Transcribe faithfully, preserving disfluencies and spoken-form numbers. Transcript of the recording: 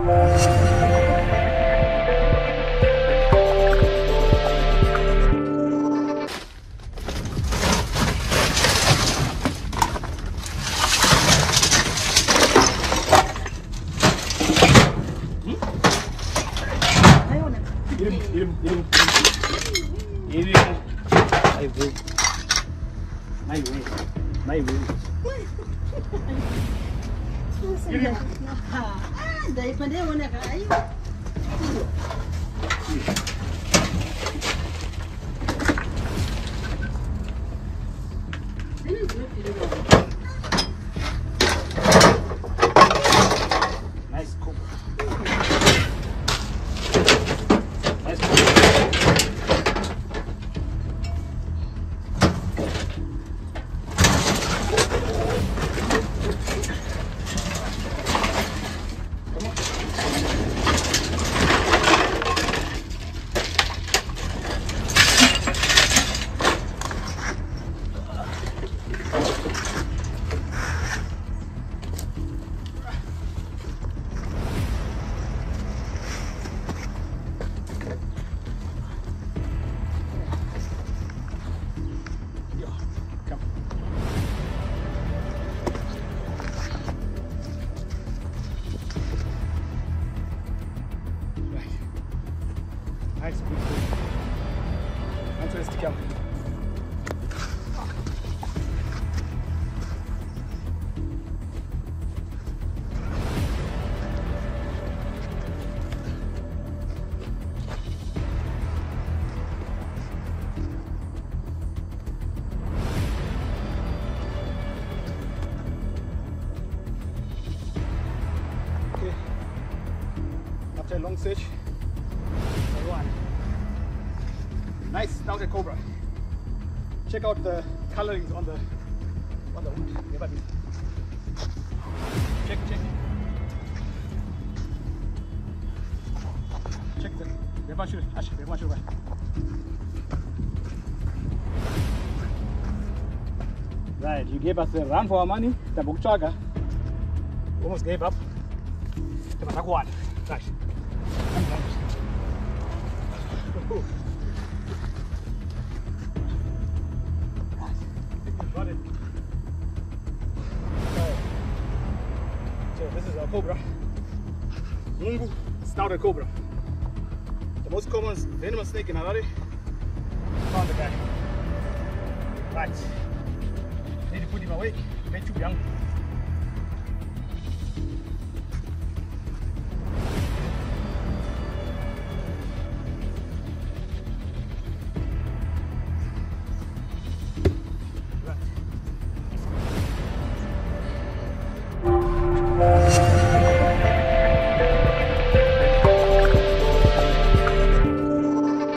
Long search. Nice snouted cobra. Check out the colorings on the on the wood. Check, check. Check the. Right, you gave us a run for our money. The book chaga almost gave up. Right. Got it. So this is our cobra. Mungu snouted cobra. The most common venomous snake in Harare. Found the guy. Right. Need to put him away. Way too young.